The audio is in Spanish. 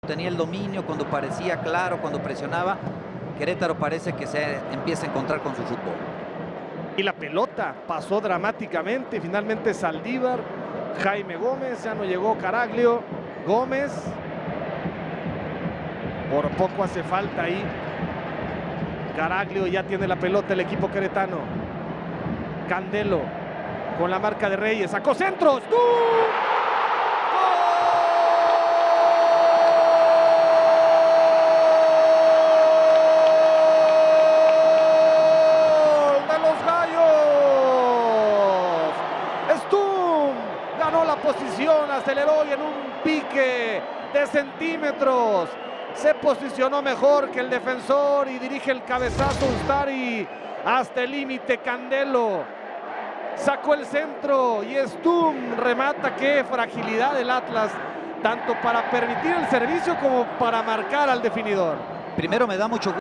Tenía el dominio, cuando parecía claro, cuando presionaba, Querétaro parece que se empieza a encontrar con su fútbol. Y la pelota pasó dramáticamente, finalmente Saldívar, Jaime Gómez, ya no llegó Caraglio, Gómez, por poco hace falta ahí, Caraglio ya tiene la pelota el equipo queretano, Candelo con la marca de Reyes, sacó centros, ¡tú! Stum ganó la posición, aceleró y en un pique de centímetros se posicionó mejor que el defensor y dirige el cabezazo Ustari hasta el límite. Candelo sacó el centro y Stum remata. Qué fragilidad del Atlas, tanto para permitir el servicio como para marcar al definidor. Primero me da mucho gusto